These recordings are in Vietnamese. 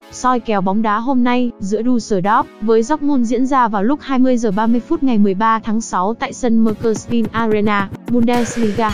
Soi kèo bóng đá hôm nay giữa Düsseldorf với Dortmund diễn ra vào lúc 20 giờ 30 phút ngày 13 tháng 6 tại sân Mercedes-Benz Arena, Bundesliga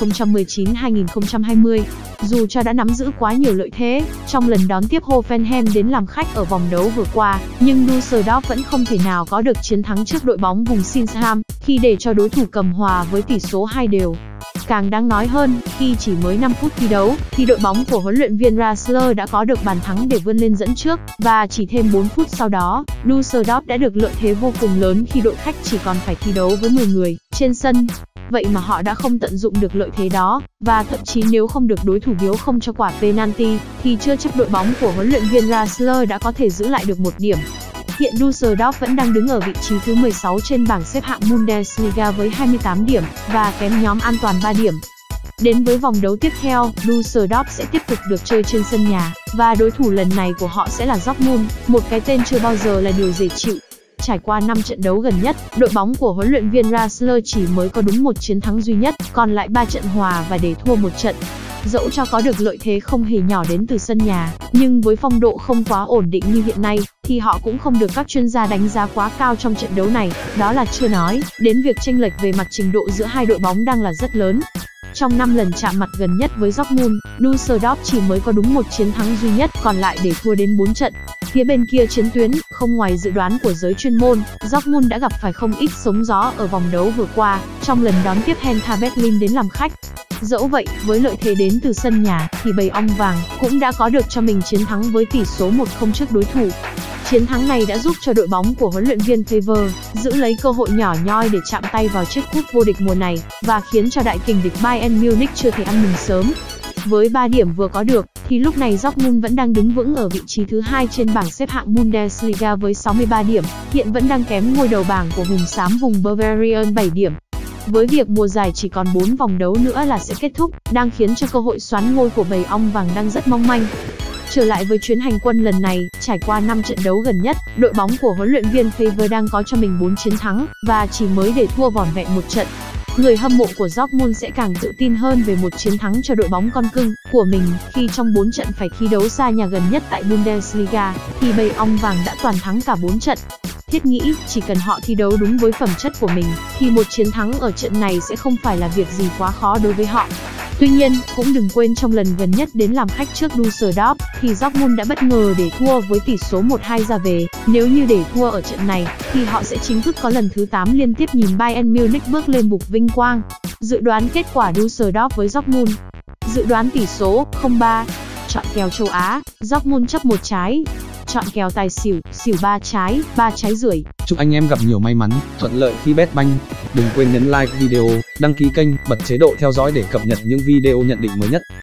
2019-2020. Dù cho đã nắm giữ quá nhiều lợi thế trong lần đón tiếp Hoffenheim đến làm khách ở vòng đấu vừa qua, nhưng Düsseldorf vẫn không thể nào có được chiến thắng trước đội bóng vùng Sinsheim khi để cho đối thủ cầm hòa với tỷ số 2-2. Càng đáng nói hơn, khi chỉ mới 5 phút thi đấu, thì đội bóng của huấn luyện viên Rassler đã có được bàn thắng để vươn lên dẫn trước, và chỉ thêm 4 phút sau đó, Düsseldorf đã được lợi thế vô cùng lớn khi đội khách chỉ còn phải thi đấu với 10 người trên sân. Vậy mà họ đã không tận dụng được lợi thế đó, và thậm chí nếu không được đối thủ biếu không cho quả penalty, thì chưa chắc đội bóng của huấn luyện viên Rassler đã có thể giữ lại được 1 điểm. Hiện Düsseldorf vẫn đang đứng ở vị trí thứ 16 trên bảng xếp hạng Bundesliga với 28 điểm, và kém nhóm an toàn 3 điểm. Đến với vòng đấu tiếp theo, Düsseldorf sẽ tiếp tục được chơi trên sân nhà, và đối thủ lần này của họ sẽ là Dortmund, một cái tên chưa bao giờ là điều dễ chịu. Trải qua 5 trận đấu gần nhất, đội bóng của huấn luyện viên Rassler chỉ mới có đúng 1 chiến thắng duy nhất, còn lại 3 trận hòa và để thua 1 trận. Dẫu cho có được lợi thế không hề nhỏ đến từ sân nhà, nhưng với phong độ không quá ổn định như hiện nay, thì họ cũng không được các chuyên gia đánh giá quá cao trong trận đấu này. Đó là chưa nói đến việc chênh lệch về mặt trình độ giữa hai đội bóng đang là rất lớn. Trong 5 lần chạm mặt gần nhất với Dortmund, Düsseldorf chỉ mới có đúng 1 chiến thắng duy nhất, còn lại để thua đến 4 trận. Phía bên kia chiến tuyến, không ngoài dự đoán của giới chuyên môn, Dortmund đã gặp phải không ít sóng gió ở vòng đấu vừa qua, trong lần đón tiếp Hertha Berlin đến làm khách. Dẫu vậy, với lợi thế đến từ sân nhà, thì bầy ong vàng cũng đã có được cho mình chiến thắng với tỷ số 1-0 trước đối thủ. Chiến thắng này đã giúp cho đội bóng của huấn luyện viên Favre giữ lấy cơ hội nhỏ nhoi để chạm tay vào chiếc cúp vô địch mùa này, và khiến cho đại kình địch Bayern Munich chưa thể ăn mừng sớm. Với 3 điểm vừa có được, thì lúc này Dortmund vẫn đang đứng vững ở vị trí thứ 2 trên bảng xếp hạng Bundesliga với 63 điểm, hiện vẫn đang kém ngôi đầu bảng của hùng xám vùng Bavarian 7 điểm. Với việc mùa giải chỉ còn 4 vòng đấu nữa là sẽ kết thúc, đang khiến cho cơ hội soán ngôi của bầy ong vàng đang rất mong manh. Trở lại với chuyến hành quân lần này, trải qua 5 trận đấu gần nhất, đội bóng của huấn luyện viên Favre đang có cho mình 4 chiến thắng, và chỉ mới để thua vỏn vẹn 1 trận. Người hâm mộ của Dortmund sẽ càng tự tin hơn về một chiến thắng cho đội bóng con cưng của mình, khi trong 4 trận phải thi đấu xa nhà gần nhất tại Bundesliga, thì bầy ong vàng đã toàn thắng cả 4 trận. Thiết nghĩ, chỉ cần họ thi đấu đúng với phẩm chất của mình, thì một chiến thắng ở trận này sẽ không phải là việc gì quá khó đối với họ. Tuy nhiên, cũng đừng quên trong lần gần nhất đến làm khách trước Düsseldorf, thì Dortmund đã bất ngờ để thua với tỷ số 1-2 ra về. Nếu như để thua ở trận này, thì họ sẽ chính thức có lần thứ 8 liên tiếp nhìn Bayern Munich bước lên bục vinh quang. Dự đoán kết quả Düsseldorf với Dortmund. Dự đoán tỷ số 0-3. Chọn kèo châu Á, Dortmund chấp 1 trái. Chọn kèo tài xỉu, xỉu 3 trái, 3 trái rưỡi. Chúc anh em gặp nhiều may mắn, thuận lợi khi bet banh. Đừng quên nhấn like video, đăng ký kênh, bật chế độ theo dõi để cập nhật những video nhận định mới nhất.